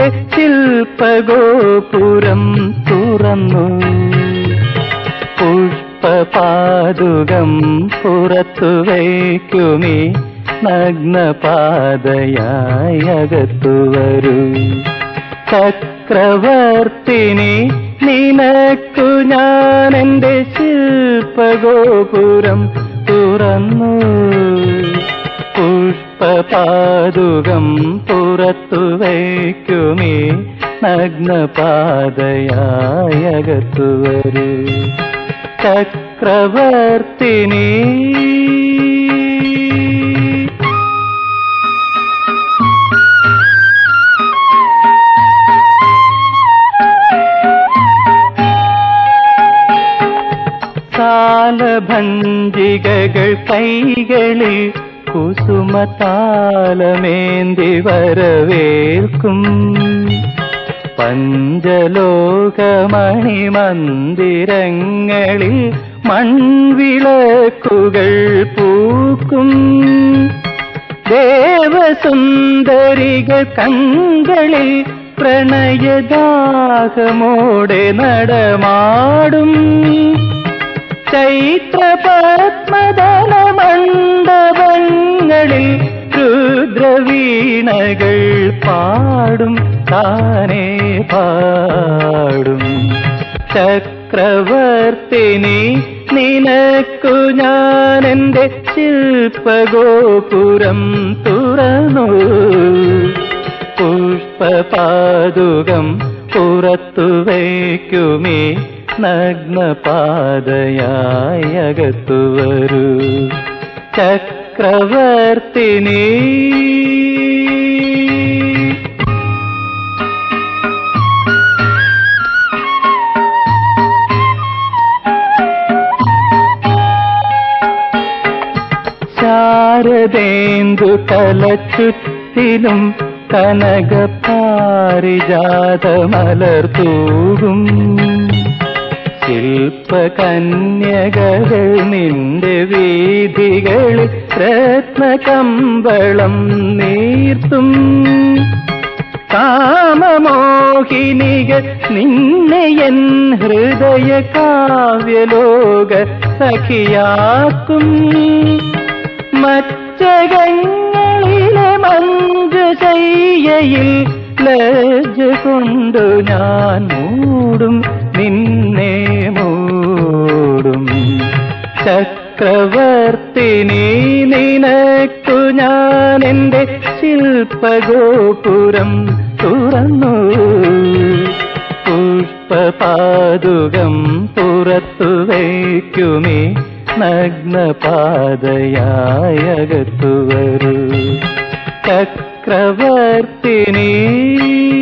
ശില്പഗോപുരം തുറന്നു. പുഷ്പപാദുകം പുറത്തു വയ്ക്കുമീ നഗ്നപാതയായി അകത്തു വരൂ. ചക്രവർത്തിനി നിനക്കു ഞാൻ എൻ്റെ ശില്പഗോപുരം തുറന്നു. പുഷ്പപാദുകം പുറത്തു വയ്ക്കുമീ നഗ്നപാതയായി അകത്തു വരൂ. ചക്രവർത്തിനി താലഭഞ്ജികകൾ കൈകളിൽ കുസുമതാലമേന്തി വരവേൽക്കും. പഞ്ചലോകമണിമന്ദിരങ്ങളിൽ മൺവിളക്കുകൾ പൂക്കും. ദേവസുന്ദരികൾ കൺകളിൽ പ്രണയദാഹമോടെ നടമാടും. ചൈത്രപത്മദല മണ്ഡപങ്ങളിൽ രുദ്രവീണകൾ പാടും, താനേ പാടും. ചക്രവർത്തിനി നിനക്കു ഞാൻ എൻ്റെ ശില്പഗോപുരം തുറന്നു. പുഷ്പപാദുകം പുറത്തു വയ്ക്കുമീ നഗ്നപാതയായി അകത്തു വരൂ. ചക്രവർത്തിനി ശാരദേന്ദു തലച്ചുറ്റിലും കനകപാരിജാതമലർത്തൂകും. ശില്പകന്യകകൾ നിന്റെ വീഥികളിൽ രത്നകമ്പളം നീർത്തും. കാമമോഹിനികൾ നിന്നെ എൻ ഹൃദയ കാവ്യലോക സഖിയാക്കും. മച്ചകങ്ങളിലെ മഞ്ജുശയ്യയിൽ ലജ്ജ കൊണ്ടു ഞാൻ മൂടും, നിന്നെ മൂടും. ചക്രവർത്തിനി നിനക്കു ഞാൻ എൻ്റെ ശില്പഗോപുരം തുറന്നു. പുഷ്പപാദുകം പുറത്തു വയ്ക്കുമീ നഗ്നപാതയായി അകത്തു വരൂ. ചക്രവർത്തിനി